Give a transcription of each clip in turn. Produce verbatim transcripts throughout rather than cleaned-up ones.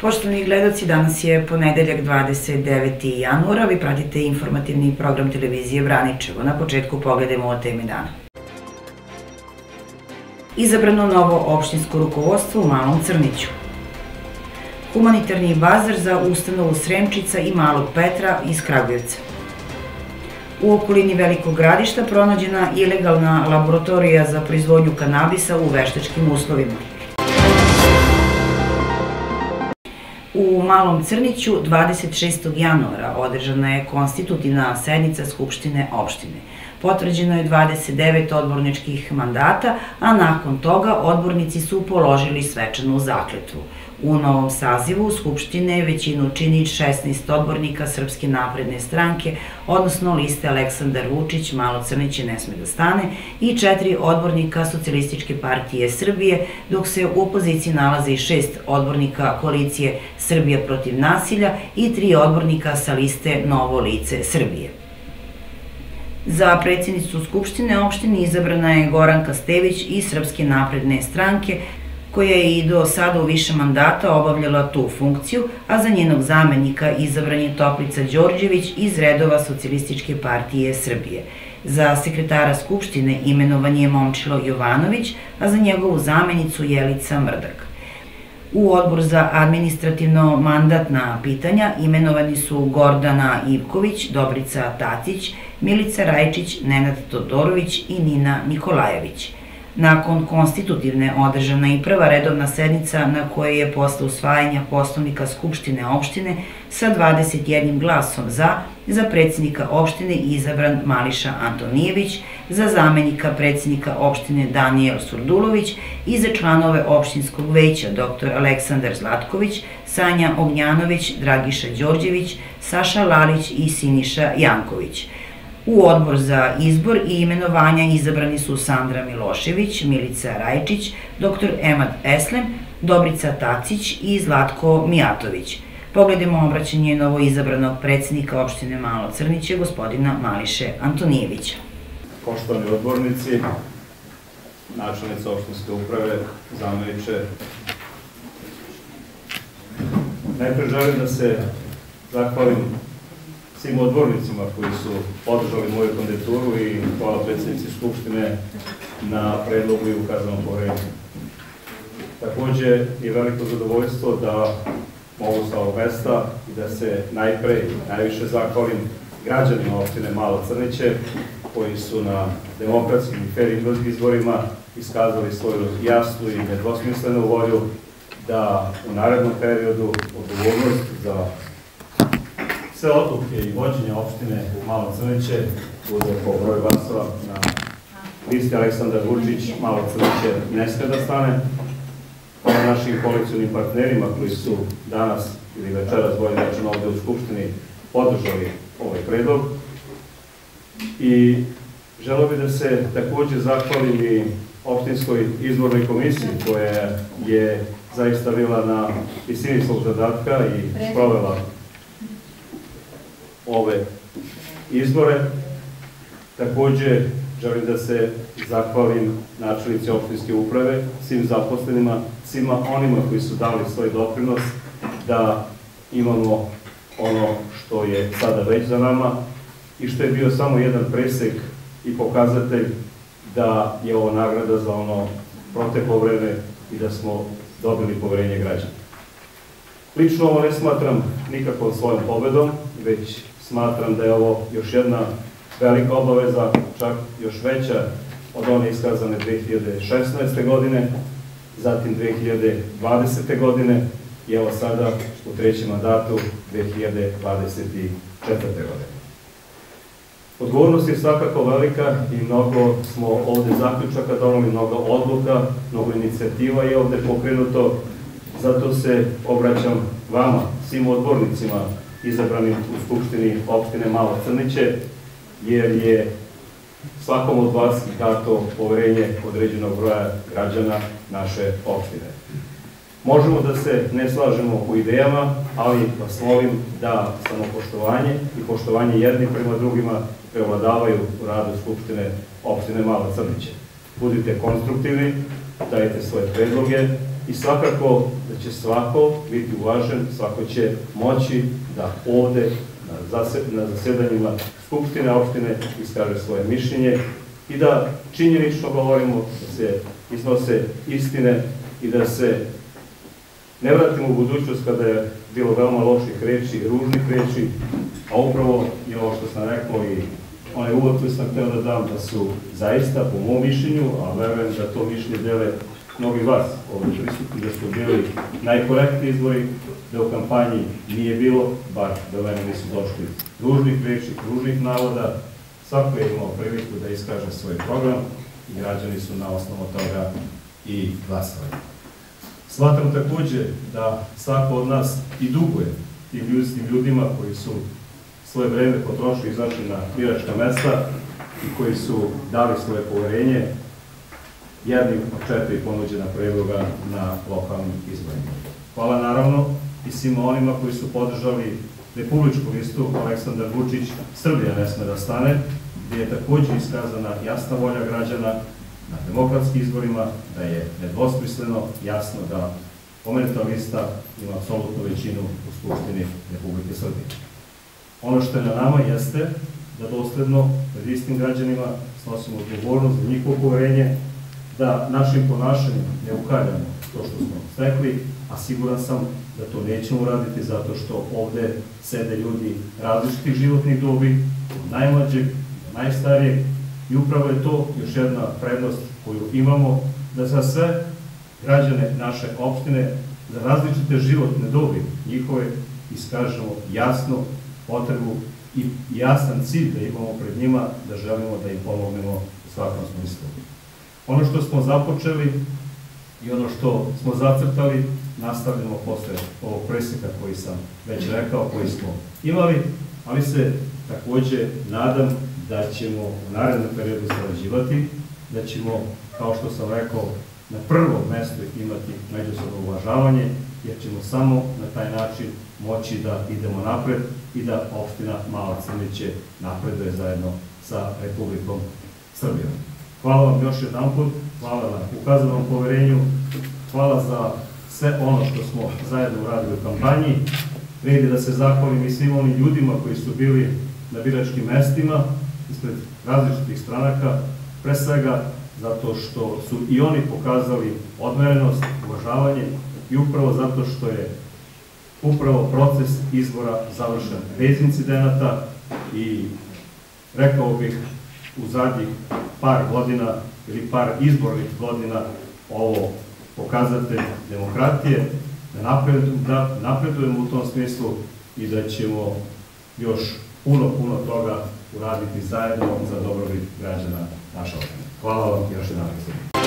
Poštovani gledaoci, danas je ponedeljak dvadeset deveti januara, vi pratite informativni program televizije Vraničevo. Na početku pogledajmo o temi dana. Izabrano novo opštinsko rukovodstvo u Malom Crniću. Humanitarni bazar za ustanovu Sremčica i Malog Petra iz Kragujevca. U okolini Velikog Gradišta pronađena ilegalna laboratorija za proizvodnju kanabisa u veštačkim uslovima. U Malom Crniću dvadeset šestog januara održana je konstitutivna sednica Skupštine opštine. Potvrđeno je dvadeset devet odborničkih mandata, a nakon toga odbornici su položili svečanu zakletvu. U novom sazivu Skupštine većinu čini šesnaest odbornika Srpske napredne stranke, odnosno liste Aleksandar Vučić, Malo Crniće ne sme da stane, i četiri odbornika Socijalističke partije Srbije, dok se u opoziciji nalaze i šest odbornika koalicije Srbija protiv nasilja i tri odbornika sa liste Novo lice Srbije. Za predsjednicu Skupštine opštine izabrana je Goranka Stević iz Srpske napredne stranke, koja je i do sada u više mandata obavljala tu funkciju, a za njenog zamenika izabran je Toplica Đorđević iz redova Socijalističke partije Srbije. Za sekretara Skupštine imenovan je Momčilo Jovanović, a za njegovu zamenicu Jelica Mrdak. U Odbor za administrativno-mandatna pitanja imenovani su Gordana Ivković, Dobrica Tatić, Milica Rajčić, Nenad Todorović i Nina Nikolajević. Nakon konstitutivne održana i prva redovna sednica na kojoj je posle usvajanja Poslovnika Skupštine opštine sa dvadeset jednim glasom za, za predsjednika opštine izabran Mališa Antonijević, za zamenika predsjednika opštine Danijel Surdulović i za članove opštinskog veća dr Aleksandar Zlatković, Sanja Ognjanović, Dragiša Đorđević, Saša Lalić i Siniša Janković. U Odbor za izbor i imenovanja izabrani su Sandra Milošević, Milica Rajčić, dr Emad Eslem, Dobrica Tacić i Zlatko Mijatović. Pogledajmo obraćanje novo izabranog predsjednika opštine Malo Crniće, gospodina Mališe Antonijevića. Poštovani odbornici, načelnica opštinske uprave, zameniče, najpre želim da se zahvalim svim odbornicima koji su podržali moju kandidaturu i hvala predsjednici Skupštine na predlogu i ukazanom poverenju. Takođe je veliko zadovoljstvo da mogu sa ovog mesta i da se najpre i najviše zahvalim građanima opštine Malo Crniće koji su na demokratskim i fer izborima iskazali svoju jasnu i nedvosmislenu volju da u narednom periodu odgovornost za sve odluke i vođenje opštine Malo Crniće bude po broju glasova na listi Aleksandar Vučić, Malo Crniće ne sme da stane. Hvala našim koalicionim partnerima koji su danas ili večeras bolje rečeno ovde u Skupštini podržali ovaj predlog. I želeo bih da se takođe zahvalim i opštinskoj izbornoj komisiji koja je zaista bila na visini svog zadatka i sprovela ove izbore. Takođe želim da se zahvalim načelnici opštinske uprave, svim zaposlenima, svima onima koji su dali svoj doprinos da imamo ono što je sada već za nama i što je bio samo jedan presek i pokazatelj da je ovo nagrada za ono proteklo vreme i da smo dobili poverenje građana. Lično ovo ne smatram nikakvom svojom pobedom, već smatram da je ovo još jedna velika obaveza, čak još veća od one iskazane dve hiljade šesnaeste. godine, zatim dve hiljade dvadesete. godine i evo sada u trećem mandatu dve hiljade dvadeset četvrte. godine. Odgovornost je svakako velika i mnogo smo ovde zaključaka doneli, mnogo odluka, mnogo inicijativa je ovde pokrenuto, zato se obraćam vama, svim odbornicima izabranim u Skupštini opštine Malo Crniće, jer je svakom od vas dato poverenje određenog broja građana naše opštine. Možemo da se ne slažemo u idejama, ali vas molim da samopoštovanje i poštovanje jednih prema drugima prevladavaju u radu Skupštine opštine Malo Crniće. Budite konstruktivni, dajte svoje predloge, i svakako da će svako biti uvažen, svako će moći da ovde na zasedanjima Skupštine opštine iskaže svoje mišljenje i da činjenično govorimo, da se iznose istine i da se ne vratimo u budućnost kada je bilo veoma loših reči, ružnih reči, a upravo i ovo što sam rekao i onaj uvod koji sam hteo da dam, da su zaista, po mom mišljenju, a verujem da to mišljenje dele mnogi vas ovdje prisutni, da su bili najkorektniji izbori, da u kampanji nije bilo, bar da mene nisu došli ružnih reči, ružnih navoda, svako je imao priliku da iskaže svoj program i građani su na osnovu toga i glasali. Smatram takođe da svako od nas i duguje tim ljudima koji su svoje vreme potrošili i izašli na biračka mesta i koji su dali svoje poverenje jednim od četiri ponuđena predloga na lokalnim izborima. Hvala naravno i svima onima koji su podržali republičku listu Aleksandar Vučić Srbija ne sme da stane, gde je takođe iskazana jasna volja građana na demokratskim izborima, da je nedvosmisleno jasno da pomenuta lista ima apsolutnu većinu u Skupštini Republike Srbije. Ono što je na nama jeste da dosledno pred istim građanima snosimo odgovornost za njihovo poverenje, da našim ponašanjem ne ukaljamo to što smo stekli, a siguran sam da to nećemo uraditi zato što ovde sede ljudi različitih životnih dobi, od najmlađeg do najstarijeg, i upravo je to još jedna prednost koju imamo, da za sve građane naše opštine, za različite životne dobi njihove, iskažemo jasnu potrebu i jasan cilj da imamo pred njima, da želimo da im pomognemo u svakom smislu. Ono što smo započeli i ono što smo zacrtali, nastavljamo posle ovog preseka koji sam već rekao, koji smo imali, ali se takođe nadam da ćemo u narednom periodu sarađivati, da ćemo, kao što sam rekao, na prvom mestu imati međusobno uvažavanje, jer ćemo samo na taj način moći da idemo napred i da opština Mala Crniće napreduje zajedno sa Republikom Srbijom. Hvala vam još jedan put, hvala na ukazanom poverenju, hvala za sve ono što smo zajedno uradili u kampanji. Vredi da se zahvalim i svim onim ljudima koji su bili na biračkim mestima ispred različitih stranaka, pre svega zato što su i oni pokazali odmerenost, uvažavanje i upravo zato što je upravo proces izbora završen bez incidenata i rekao bih u zadnjih par godina ili par izbornih godina ovo pokazatelj demokratije, da napredujemo u tom smislu i da ćemo još puno, puno toga uraditi zajedno za dobrobit građana naše opštine. Hvala vam još jedan put.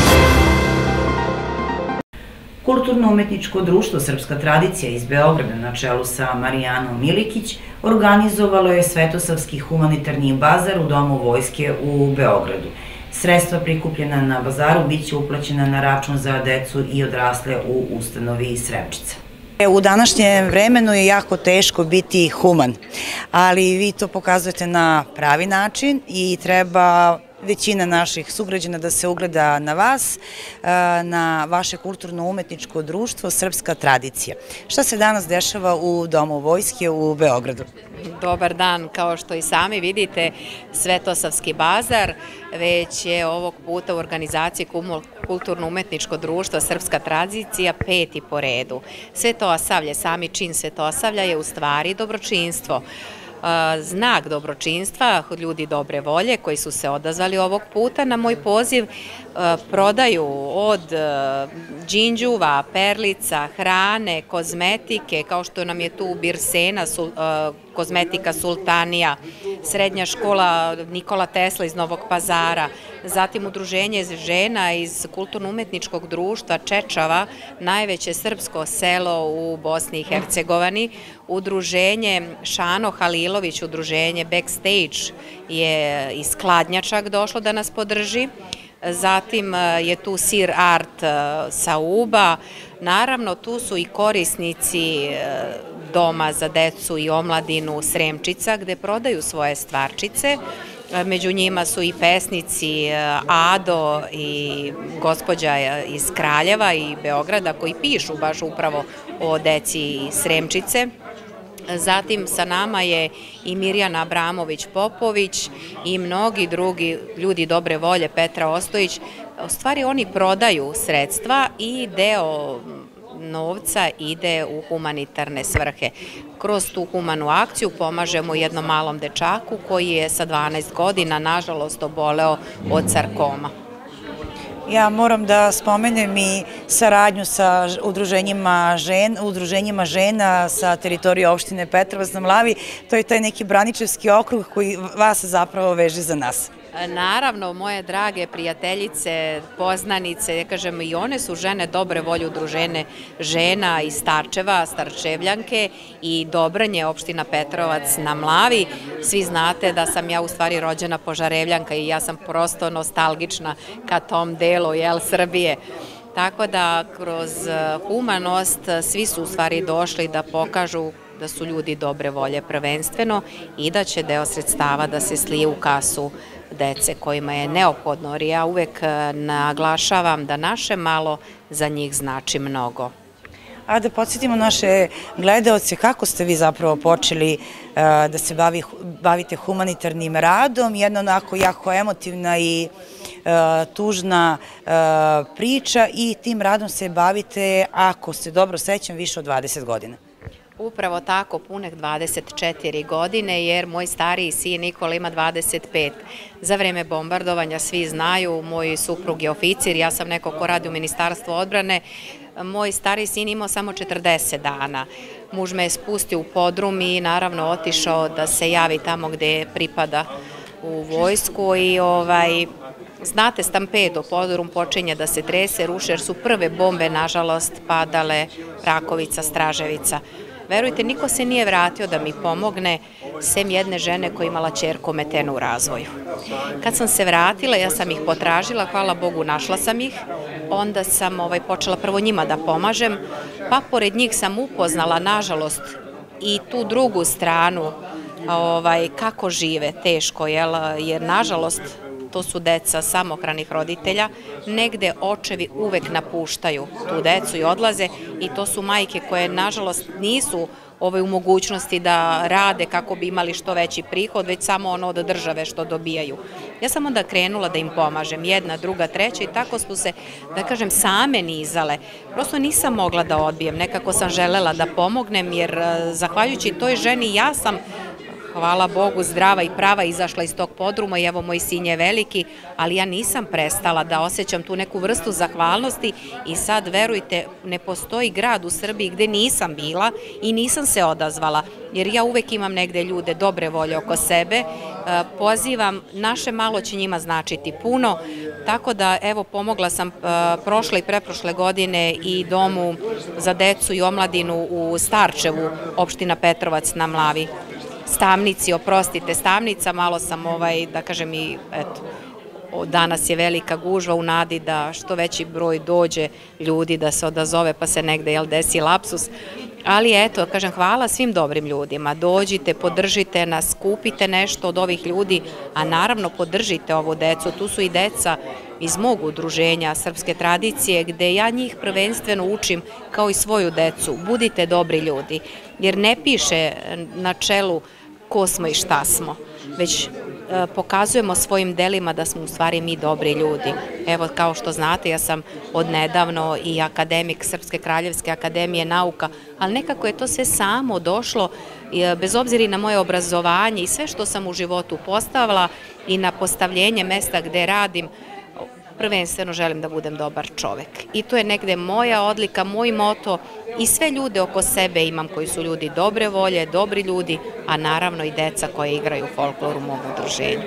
Kulturno-umetničko društvo Srpska tradicija iz Beograda na čelu sa Marijanom Milikić organizovalo je Svetosavski humanitarni bazar u Domu vojske u Beogradu. Sredstva prikupljena na bazaru biće uplaćena na račun za decu i odrasle u ustanovi Sremčica. U današnjem vremenu je jako teško biti human, ali vi to pokazujete na pravi način i treba većina naših sugrađana da se ugleda na vas, na vaše kulturno-umetničko društvo Srpska tradicija. Šta se danas dešava u Domu vojske u Beogradu? Dobar dan, kao što i sami vidite, Svetosavski bazar, već je ovog puta u organizaciji Kulturno-umetničko društvo Srpska tradicija peti po redu. Svetosavlje, sami čin Svetosavlja je u stvari dobročinstvo. Znak dobročinstva, ljudi dobre volje koji su se odazvali ovog puta na moj poziv, prodaju od đinđuva, perlica, hrane, kozmetike, kao što nam je tu Birsena, kozmetika Sultanija, srednja škola Nikola Tesla iz Novog Pazara, zatim udruženje žena iz Kulturno-umetničkog društva Čečava, najveće srpsko selo u Bosni i Hercegovini, udruženje Šano Halilović, udruženje Backstage je iz Kladnjačak došlo da nas podrži. Zatim je tu Sir Art sa Uba, naravno tu su i korisnici Doma za decu i omladinu Sremčica gde prodaju svoje stvarčice Među njima su i pesnici Ado i gospođa iz Kraljeva i Beograda koji pišu baš upravo o deci Sremčice. Zatim sa nama je i Mirjana Abramović-Popović i mnogi drugi ljudi dobre volje, Petra Ostojić. U stvari oni prodaju sredstva i deo novca ide u humanitarne svrhe. Kroz tu humanu akciju pomažemo jednom malom dečaku koji je sa dvanaest godina nažalost oboleo od sarkoma. Ja moram da spomenem i saradnju sa udruženjima žena, udruženjima žena sa teritorije opštine Petrovac na Mlavi. To je taj neki braničevski okrug koji vas zapravo veže za nas. Naravno, moje drage prijateljice, poznanice, ja kažem, i one su žene dobre volje udružene žena iz Starčeva, Starčevljanke i Dobranje, opština Petrovac na Mlavi. Svi znate da sam ja u stvari rođena Požarevljanka i ja sam prosto nostalgična ka tom delu, jel, Srbije. Tako da kroz humanost svi su u stvari došli da pokažu da su ljudi dobre volje prvenstveno i da će deo sredstava da se slije u kasu dece kojima je neophodno, jer ja uvek naglašavam da naše malo za njih znači mnogo. A da podsjetimo naše gledaoce kako ste vi zapravo počeli da se bavite humanitarnim radom, jedna onako jako emotivna i tužna priča i tim radom se bavite, ako se dobro sećam, više od dvadeset godina. Upravo tako, punih dvadeset četiri godine, jer moj stariji sin Nikola ima dvadeset pet. Za vreme bombardovanja, svi znaju, moj suprug je oficir, ja sam neko ko radi u Ministarstvu odbrane, moj stariji sin imao samo četrdeset dana. Muž me je spustio u podrum i naravno otišao da se javi tamo gde pripada u vojsku i ovaj... Znate, stampedo, podrum počinje da se trese, ruše, jer su prve bombe, nažalost, padale Rakovica, Straževica. Verujte, niko se nije vratio da mi pomogne, sem jedne žene koja je imala ćerku ometenu u razvoju. Kad sam se vratila, ja sam ih potražila, hvala Bogu, našla sam ih, onda sam počela prvo njima da pomažem, pa pored njih sam upoznala, nažalost, i tu drugu stranu, kako žive, teško, jer, nažalost, to su deca samohranih roditelja, negde očevi uvek napuštaju tu decu i odlaze i to su majke koje, nažalost, nisu u mogućnosti da rade kako bi imali što veći prihod, već samo ono od države što dobijaju. Ja sam onda krenula da im pomažem, jedna, druga, treća i tako smo se, da kažem, same nizale. Prosto nisam mogla da odbijem, nekako sam želela da pomognem, jer zahvaljujući toj ženi ja sam, hvala Bogu, zdrava i prava izašla iz tog podruma i evo moj sin je veliki, ali ja nisam prestala da osjećam tu neku vrstu zahvalnosti i sad, verujte, ne postoji grad u Srbiji gde nisam bila i nisam se odazvala, jer ja uvek imam negde ljude dobre volje oko sebe, pozivam, naše malo će njima značiti puno, tako da evo pomogla sam prošle i preprošle godine i Domu za decu i omladinu u Starčevu, opština Petrovac na Mlavi. Stavnici, oprostite, stavnica, malo sam, da kažem i, eto, danas je velika gužva u nadi da što veći broj dođe ljudi da se odazove pa se negde, jel, desi lapsus, ali eto, kažem, hvala svim dobrim ljudima, dođite, podržite nas, kupite nešto od ovih ljudi, a naravno podržite ovu decu, tu su i deca iz mog udruženja Srpske tradicije, gde ja njih prvenstveno učim kao i svoju decu, budite dobri ljudi, jer ne piše na čelu ko smo i šta smo, već pokazujemo svojim delima da smo u stvari mi dobri ljudi. Evo, kao što znate, ja sam odnedavno i akademik Srpske kraljevske akademije nauka, ali nekako je to sve samo došlo, bez obzira i na moje obrazovanje i sve što sam u životu postavila i na postavljenje mesta gde radim, prvenstveno želim da budem dobar čovek. I to je negde moja odlika, moj moto i sve ljude oko sebe imam koji su ljudi dobre volje, dobri ljudi, a naravno i deca koje igraju folklor u mom udruženju.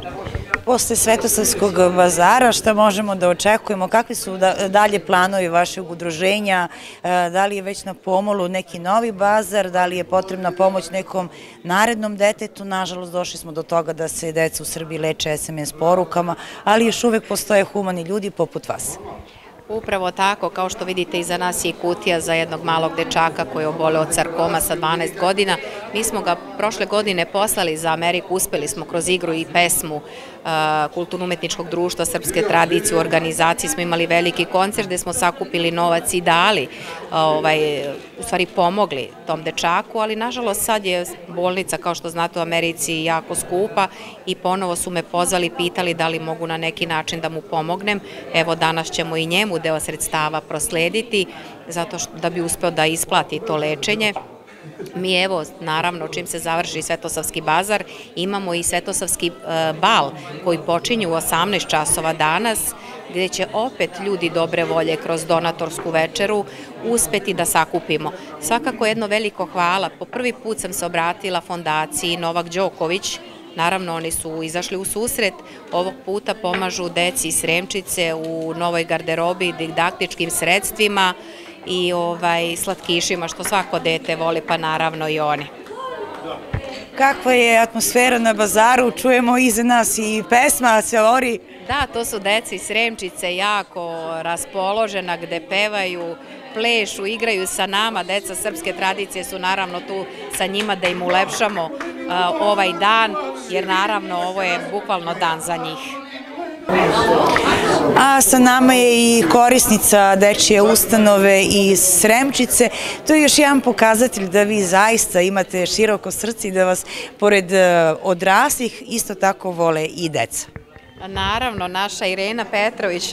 Posle Svetosavskog bazara šta možemo da očekujemo? Kakvi su dalje planovi vašeg udruženja? Da li je već na pomolu neki novi bazar? Da li je potrebna pomoć nekom narednom detetu? Nažalost, došli smo do toga da se deca u Srbiji leče es em es porukama, ali još uvek postoje humani ljudi poput vas. Upravo tako, kao što vidite iza nas je i kutija za jednog malog dečaka koji je oboleo od sarkoma sa dvanaest godina. Mi smo ga prošle godine poslali za Ameriku, uspeli smo kroz igru i pesmu Kulturno-umetničkog društva Srpske tradicije. U organizaciji smo imali veliki koncert gde smo sakupili novac i dali, u stvari pomogli tom dečaku, ali nažalost sad je bolnica, kao što znate, u Americi jako skupa i ponovo su me pozvali, pitali da li mogu na neki način da mu pomognem. Evo danas ćemo i njemu deo sredstava proslediti, zato da bi uspeo da isplati to lečenje. Mi evo, naravno, čim se završi Svetosavski bazar, imamo i Svetosavski bal koji počinju u osamnaest časova danas, gde će opet ljudi dobre volje kroz donatorsku večeru uspeti da sakupimo. Svakako jedno veliko hvala. Po prvi put sam se obratila fondaciji Novak Đoković. Naravno, oni su izašli u susret, ovog puta pomažu deci iz Sremčice u novoj garderobi, didaktičkim sredstvima i slatkišima, što svako dete voli, pa naravno i oni. Kakva je atmosfera na bazaru, čujemo iza nas i pesma se ori. Da, to su deci iz Sremčice, jako raspoložena, gde pevaju, plešu, igraju sa nama. Deca srpske tradicije su naravno tu sa njima da im ulepšamo ovaj dan, jer naravno ovo je bukvalno dan za njih. A sa nama je i korisnica dečije ustanove iz Sremčice. To je još jedan pokazatelj da vi zaista imate široko srce i da vas pored odraslih isto tako vole i deca. Naravno, naša Irena Petrović,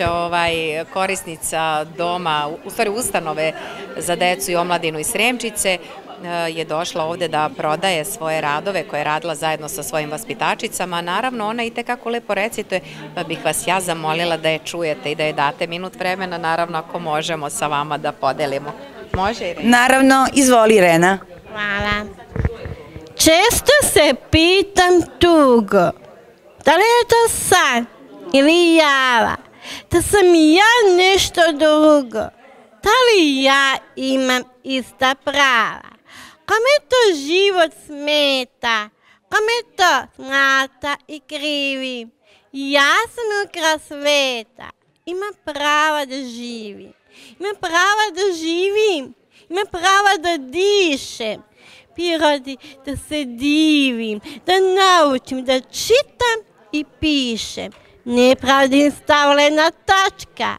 korisnica doma, u stvari ustanove za decu i omladinu iz Sremčice, je došla ovde da prodaje svoje radove koje je radila zajedno sa svojim vaspitačicama. Naravno, ona i tekako lepo recituje, pa bih vas ja zamolila da je čujete i da je date minut vremena, naravno ako možemo sa vama da podelimo. Može, Irena? Naravno, izvoli, Irena. Hvala. Često se pitam tugo, da li je to san ili java, da sam ja nešto drugo, da li ja imam ista prava. Kome to život smeta, kome to smata i krivi, ja sam ukras sveta, imam prava da živim, imam prava da živim, imam prava da dišem, prirodi da se divim, da naučim, da čitam i pišem, nepravdi stavljena tačka,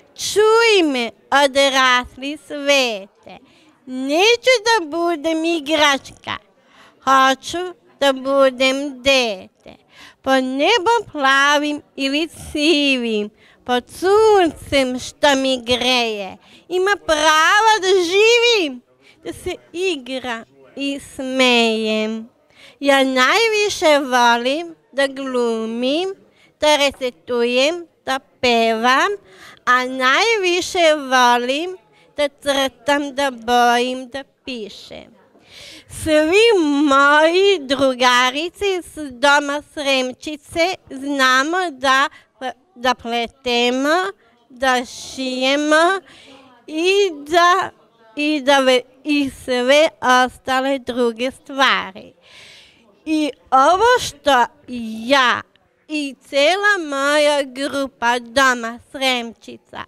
čuj me odrasli svete. Neću da budem igračka, hoću da budem dete. Pod nebom plavim ili sivim, pod suncem što mi greje. Ima prava da živim, da se igram i smejem. Ja najviše volim da glumim, da recitujem, da pevam, a najviše volim da crtam, da bojim, da pišem. Svi moji drugarici iz doma Sremčice znamo da, da pletemo, da šijemo i da, i da i sve ostale druge stvari. I ovo što ja i cela moja grupa doma Sremčica,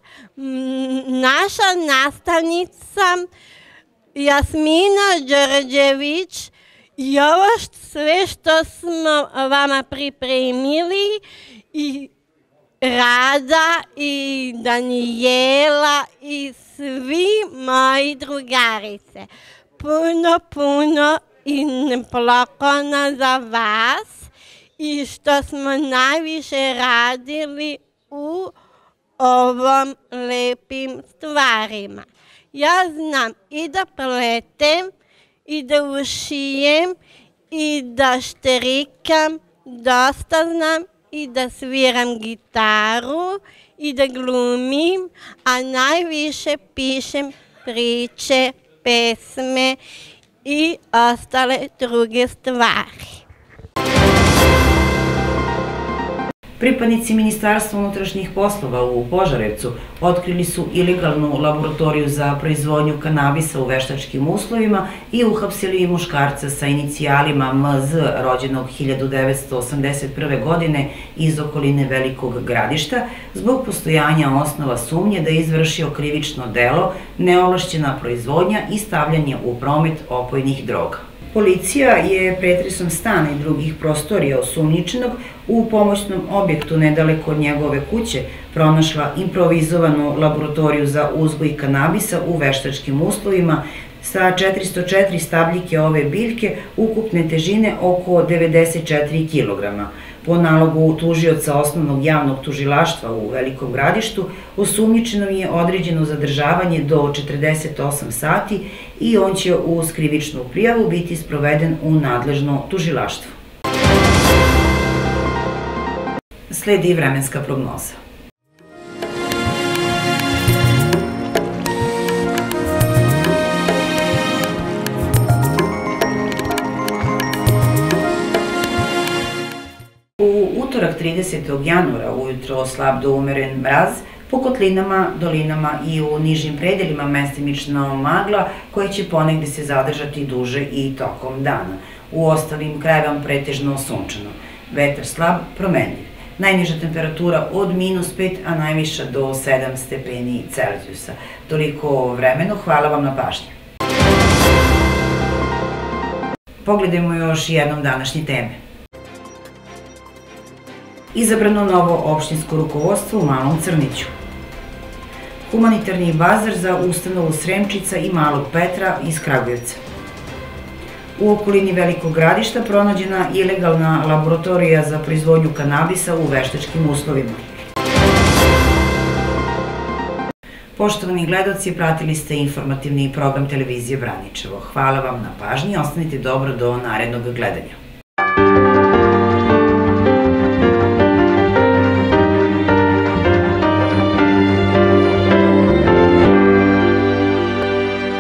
naša nastavnica Jasmina Đorđević i ovo sve što smo vama pripremili i Rada i Danijela i svi moji drugarice. Puno, puno i poklona za vas i što smo najviše radili u ovom lepim stvarima. Ja znam i da pletem, i da ušijem, i da štrikam, dosta znam, i da sviram gitaru, i da glumim, a najviše pišem priče, pesme i ostale druge stvari. Pripadnici Ministarstva unutrašnjih poslova u Požarevcu otkrili su ilegalnu laboratoriju za proizvodnju kanabisa u veštačkim uslovima i uhapsili muškarca sa inicijalima M Z rođenog hiljadu devetsto osamdeset prve. godine iz okoline Velikog Gradišta zbog postojanja osnova sumnje da je izvršio krivično delo, neovlašćena proizvodnja i stavljanje u promet opojnih droga. Policija je pretresom stana i drugih prostorija osumnjičenog u pomoćnom objektu nedaleko od njegove kuće pronašla improvizovanu laboratoriju za uzgoj kanabisa u veštačkim uslovima sa četiristo četiri stabljike ove biljke ukupne težine oko devedeset četiri kilograma. Po nalogu tužioca osnovnog javnog tužilaštva u Velikom Gradištu, osumnjičenom je određeno zadržavanje do četrdeset osam sati i on će uz krivičnu prijavu biti sproveden u nadležno tužilaštvo. Sledi vremenska prognoza. U utorak tridesetog januara ujutro slab do umeren mraz, po kotlinama, dolinama i u nižim predelima mestimično magla koja će ponegde se zadržati duže i tokom dana. U ostalim krajevama pretežno sunčano. Vetar slab, promenljiv. Najniža temperatura od minus pet, a najviša do sedam stepeni Celzijusa. Toliko o vremenu, hvala vam na pažnji. Pogledajmo još jednom današnje teme. Izabrano novo opštinsko rukovodstvo u Malom Crniću. Humanitarni bazar za ustanovu Sremčica i Malog Petra iz Kragujevca. U okolini Velikog Gradišta pronađena ilegalna laboratorija za proizvodnju kanabisa u veštačkim uslovima. Poštovani gledaoci, pratili ste informativni program televizije Braničevo. Hvala vam na pažnji, ostanite dobro do narednog gledanja.